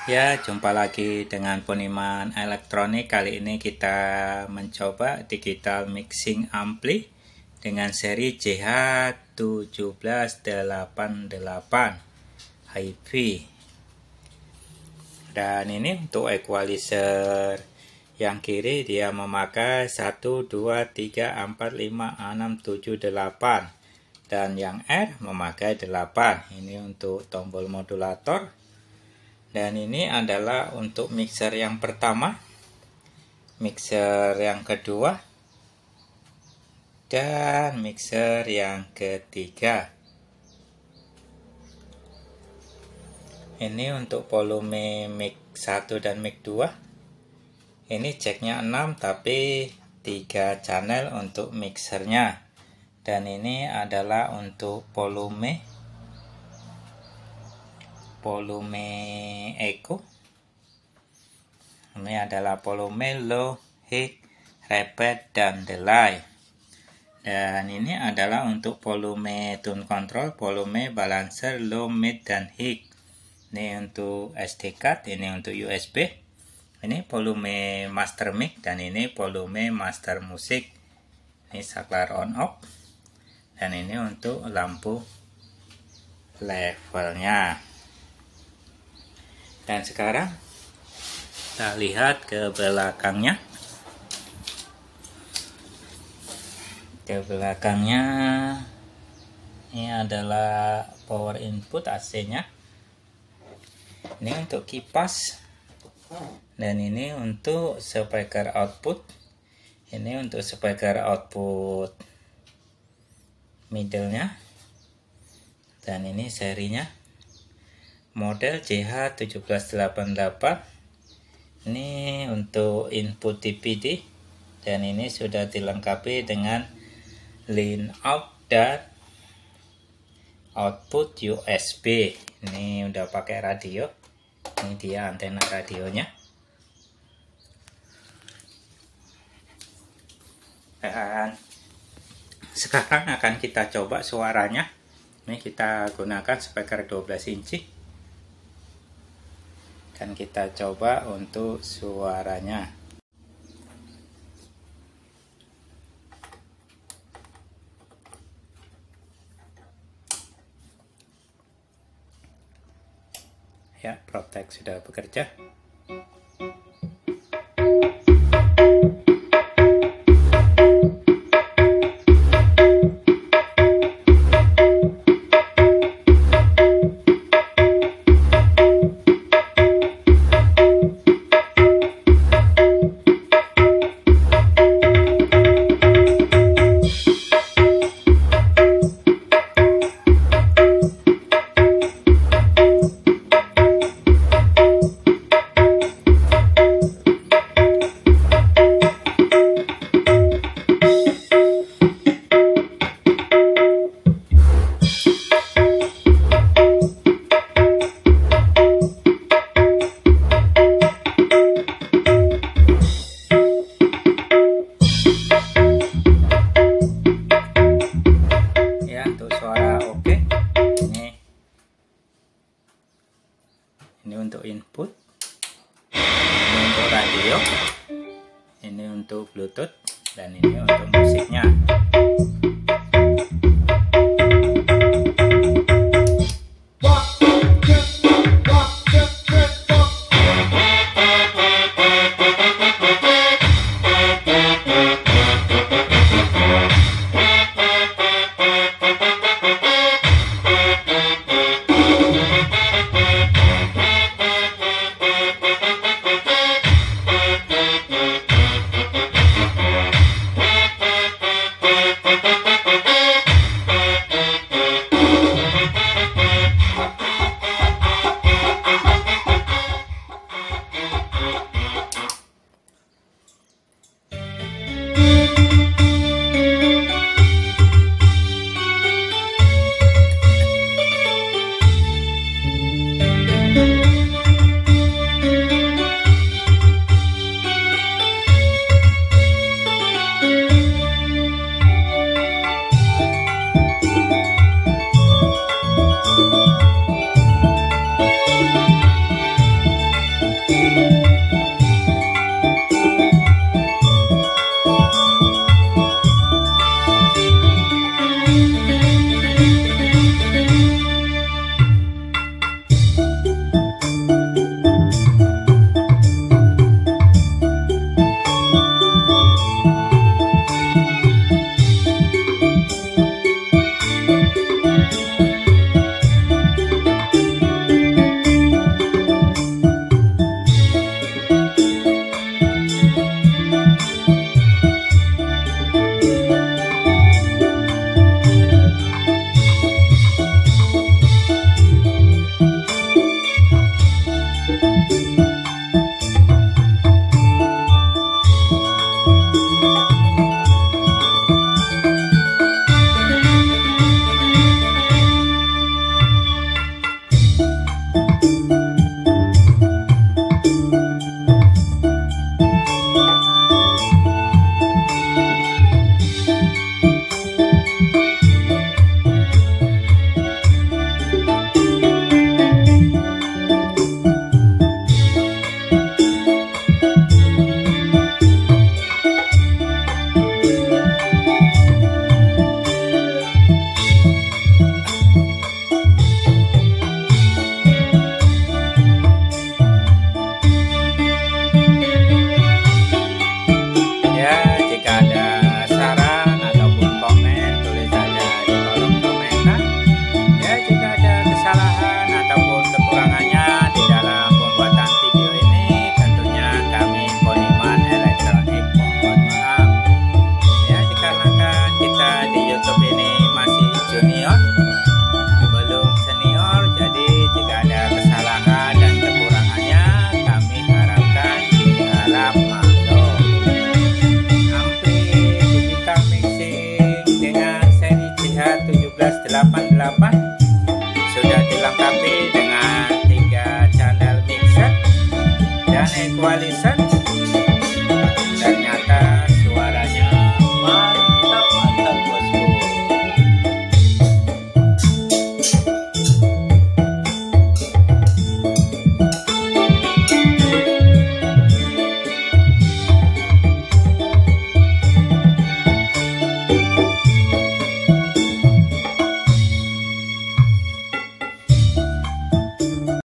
Ya, jumpa lagi dengan Poniman Elektronik. Kali ini kita mencoba digital mixing ampli dengan seri JH1788 HiFi. Dan ini untuk equalizer yang kiri dia memakai 1, 2, 3, 4, 5, 6, 7, 8. Dan yang R memakai 8. Ini untuk tombol modulator. Dan ini adalah untuk mixer yang pertama, mixer yang kedua, dan mixer yang ketiga. Ini untuk volume mic 1 dan mic 2. Ini jacknya 6 tapi 3 channel untuk mixernya. Dan ini adalah untuk volume echo. Ini adalah volume low, high, repeat, dan delay. Dan ini adalah untuk volume tune control, volume balancer, low, mid, dan high. Ini untuk SD card, ini untuk USB. Ini volume master mic dan ini volume master musik. Ini saklar on off. Dan ini untuk lampu levelnya. Dan sekarang kita lihat ke belakangnya. Ke belakangnya ini adalah power input AC-nya. Ini untuk kipas. Dan ini untuk speaker output. Ini untuk speaker output middle-nya. Dan ini serinya. Model JH1788. Ini untuk input DVD. Dan ini sudah dilengkapi dengan line out dan output USB. Ini udah pakai radio. Ini dia antena radionya. Dan sekarang akan kita coba suaranya. Ini kita gunakan speaker 12 inci. Dan kita coba untuk suaranya. Ya, PropTech sudah bekerja. Ini untuk input, ini untuk radio, ini untuk Bluetooth, dan ini untuk musiknya. 88 sudah dilengkapi dengan 3 channel mixer dan equalizer